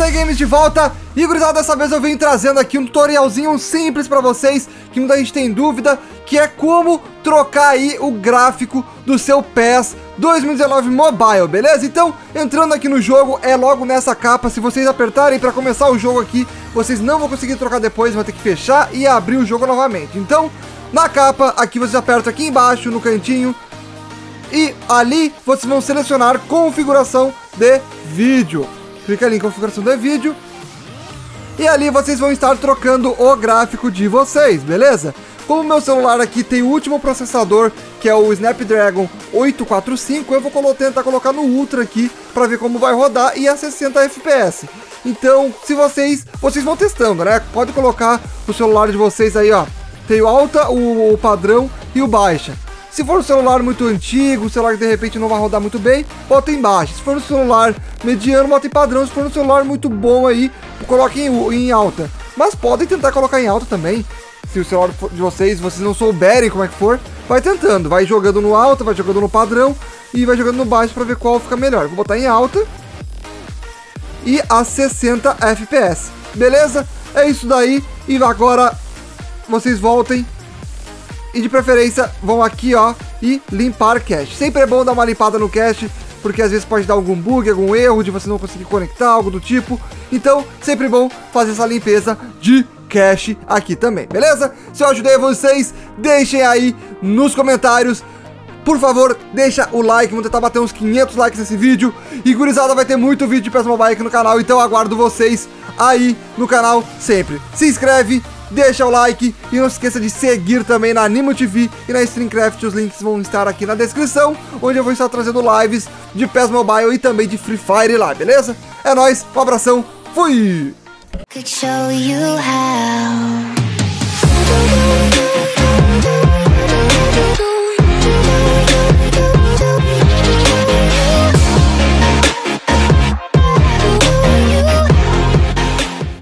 Play Games de volta. E gurizada, dessa vez eu venho trazendo aqui um tutorialzinho simples pra vocês, que muita gente tem dúvida, que é como trocar aí o gráfico do seu PES 2019 Mobile, beleza? Então, entrando aqui no jogo, é logo nessa capa. Se vocês apertarem pra começar o jogo aqui, vocês não vão conseguir trocar depois, vão ter que fechar e abrir o jogo novamente. Então, na capa, aqui vocês apertam aqui embaixo, no cantinho, e ali vocês vão selecionar configuração de vídeo. Clica ali em configuração de vídeo. E ali vocês vão estar trocando o gráfico de vocês, beleza? Como o meu celular aqui tem o último processador, que é o Snapdragon 845, eu vou tentar colocar no Ultra aqui, para ver como vai rodar, e a 60 FPS. Então, se vocês vão testando, né? Pode colocar o celular de vocês aí, ó. Tem o alta, o padrão e o baixa. Se for um celular muito antigo, um celular que de repente não vai rodar muito bem, bota em baixa. Se for um celular mediano, bota em padrão. Se for um celular muito bom aí, coloque em alta. Mas podem tentar colocar em alta também. Se o celular de vocês não souberem como é que for, vai tentando. Vai jogando no alta, vai jogando no padrão e vai jogando no baixo para ver qual fica melhor. Vou botar em alta e a 60 FPS. Beleza? É isso daí. E agora vocês voltem. E de preferência, vão aqui, ó, e limpar cache. Sempre é bom dar uma limpada no cache, porque às vezes pode dar algum bug, algum erro de você não conseguir conectar, algo do tipo. Então, sempre bom fazer essa limpeza de cache aqui também, beleza? Se eu ajudei vocês, deixem aí nos comentários. Por favor, deixa o like, vamos tentar bater uns 500 likes nesse vídeo. E gurizada, vai ter muito vídeo de PES Mobile aqui no canal, então aguardo vocês aí no canal sempre. Se inscreve, deixa o like e não se esqueça de seguir também na Animo TV e na Streamcraft. Os links vão estar aqui na descrição, onde eu vou estar trazendo lives de PES Mobile e também de Free Fire lá, beleza? É nóis, um abração, fui! Could show you how.